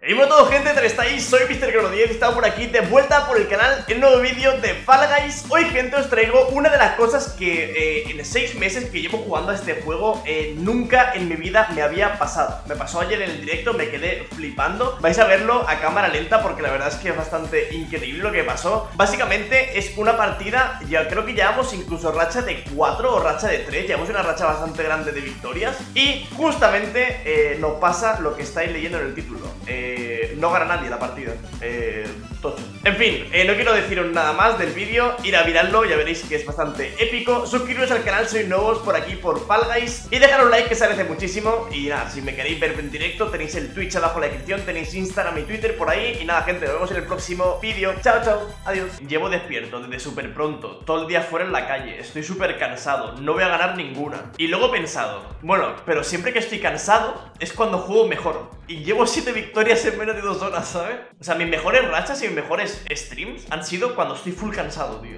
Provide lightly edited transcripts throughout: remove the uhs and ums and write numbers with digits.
Hey, bueno todo gente, ¿cómo estáis? Soy MrCrono10 y estamos por aquí de vuelta por el canal en un nuevo vídeo de Fall Guys. Hoy gente os traigo una de las cosas que en 6 meses que llevo jugando a este juego nunca en mi vida me había pasado. Me pasó ayer en el directo, me quedé flipando. Vais a verlo a cámara lenta porque la verdad es que es bastante increíble lo que pasó. Básicamente es una partida, ya creo que llevamos incluso racha de 4 o racha de 3. Llevamos una racha bastante grande de victorias y justamente nos pasa lo que estáis leyendo en el título. No gana nadie la partida. Tocho. En fin, no quiero deciros nada más del vídeo. Ir a mirarlo, ya veréis que es bastante épico. Suscribiros al canal, sois nuevos por aquí por Fall Guys. Y dejar un like que se agradece muchísimo. Y nada, si me queréis ver en directo, tenéis el Twitch abajo en la descripción. Tenéis Instagram y Twitter por ahí. Y nada gente, nos vemos en el próximo vídeo. Chao, chao, adiós. Llevo despierto desde súper pronto, todo el día fuera en la calle. Estoy súper cansado, no voy a ganar ninguna. Y luego he pensado, bueno, pero siempre que estoy cansado es cuando juego mejor. Y llevo 7 victorias en menos de 2 horas, ¿sabes? O sea, mis mejores rachas y mis mejores streams han sido cuando estoy full cansado, tío.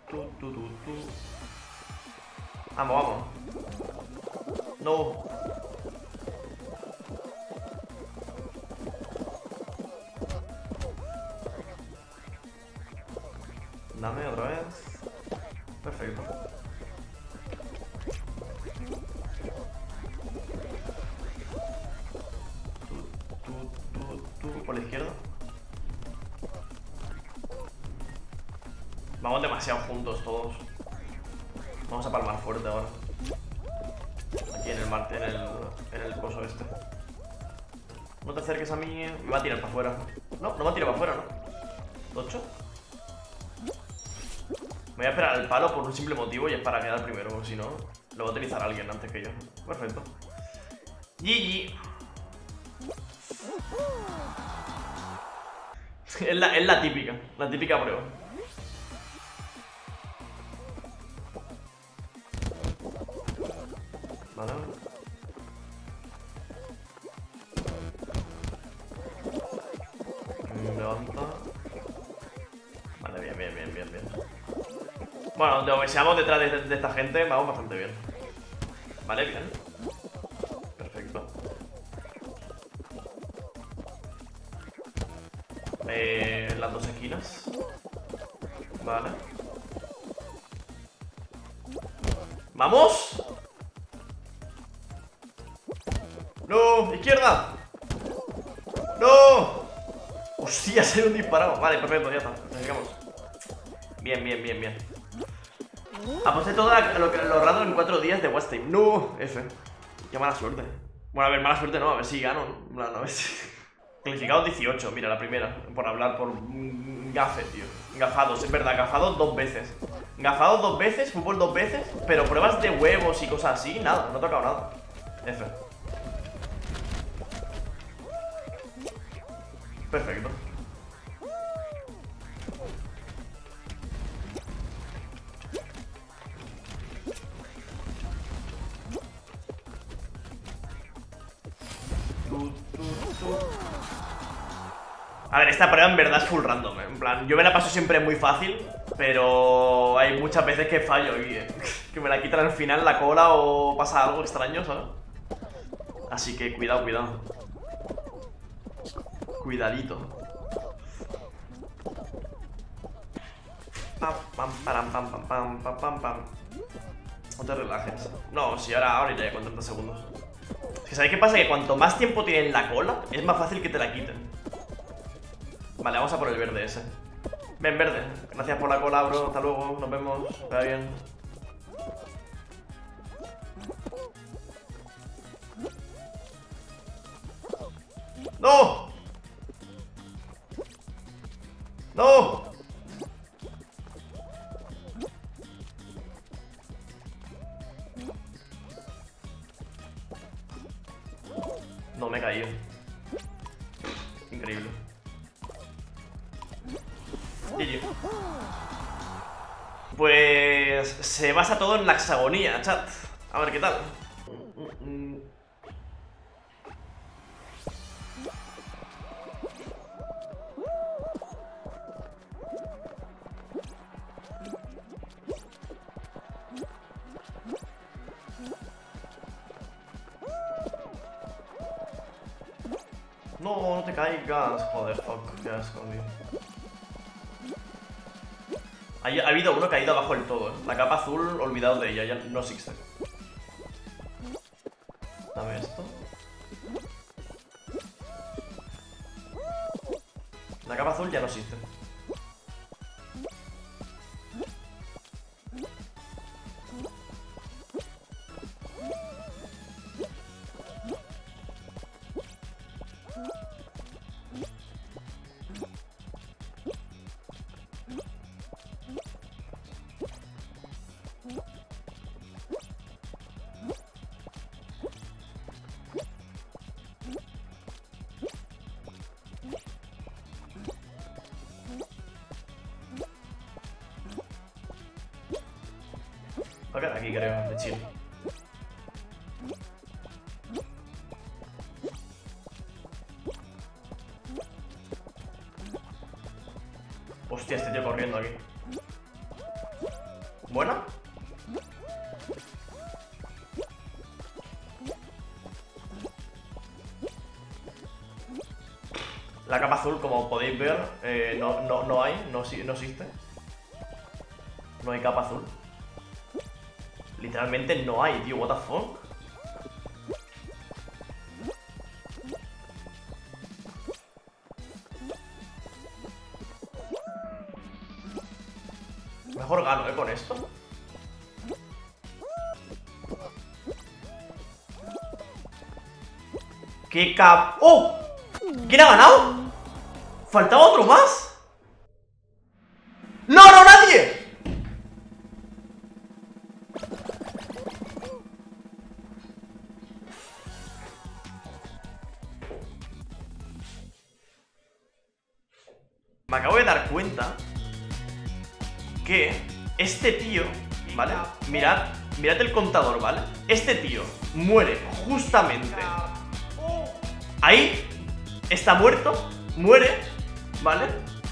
Vamos, vamos. No. Dame otra vez. Perfecto. Por la izquierda. Vamos demasiado juntos todos. Vamos a palmar fuerte ahora. Aquí en el marte, en el coso este. No te acerques a mí. Me va a tirar para afuera. No, no me va a tirar para afuera, ¿no? ¿8? Me voy a esperar al palo por un simple motivo y es para quedar primero, porque si no, lo va a utilizar alguien antes que yo. Perfecto. GG. Es la típica prueba. Vale. Levanta. Vale, bien. Bueno, aunque seamos detrás de esta gente, vamos bastante bien. Vale, bien. Perfecto. Las dos esquinas. Vale. ¡Vamos! ¡No! ¡Izquierda! ¡No! ¡Hostia! Se ha un disparado. Vale, perfecto, ya está. Nos llegamos. Bien. Aposté todo lo raro en 4 días de Watch Time. ¡No! F. Qué mala suerte. Bueno, a ver, mala suerte no, a ver si gano. A ver si... Clasificados 18, mira, la primera. Por hablar por gafe, tío. Gafados, es verdad, gafados 2 veces. Gafados 2 veces, fútbol 2 veces. Pero pruebas de huevos y cosas así, nada, no he tocado nada. F. Perfecto. A ver, esta prueba en verdad es full random, ¿eh? En plan, yo me la paso siempre muy fácil, pero hay muchas veces que fallo y que me la quitan al final la cola o pasa algo extraño, ¿sabes? Así que cuidado. Cuidadito. Pam. No te relajes. No, si ahora ya con 30 segundos. Es que ¿sabéis qué pasa? Que cuanto más tiempo tienen la cola, es más fácil que te la quiten. Vale, vamos a por el verde ese. Ven, verde. Gracias por la cola, bro. Hasta luego. Nos vemos. Queda bien. ¡No! ¡No! No, me he caído. Increíble. GG. Pues se basa todo en la hexagonía, chat. A ver qué tal. No, no te que caigas. Joder, fuck, qué asco, tío. Ha habido uno que ha ido abajo del todo, La capa azul, olvidado de ella, ya no existe. Dame esto. La capa azul ya no existe. Va a quedar aquí, creo, de chill. Hostia, este tío corriendo aquí. ¿Buena? La capa azul, como podéis ver, no hay, no existe. No hay capa azul. Literalmente no hay, tío, what the fuck. Mejor gano, con esto. ¡Qué cap... ¡Oh! ¿Quién ha ganado? ¿Faltaba otro más? ¡No, no, nadie! Me acabo de dar cuenta que este tío, ¿vale? Mirad el contador, ¿vale? Este tío muere justamente ahí, está muerto, muere, ¿vale?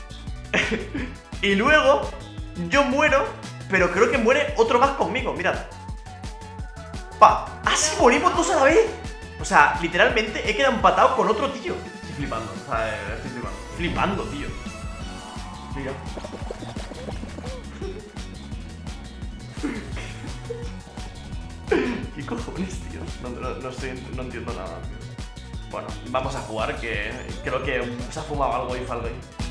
Y luego yo muero, pero creo que muere otro más conmigo, mirad. ¡Pa! ¡Así morimos todos a la vez! O sea, literalmente he quedado empatado con otro tío. Estoy flipando, o sea, estoy flipando. Flipando, tío. Mira. ¿Qué cojones, tío? No entiendo nada, tío. Bueno, vamos a jugar, que creo que se ha fumado algo y Fall Guy.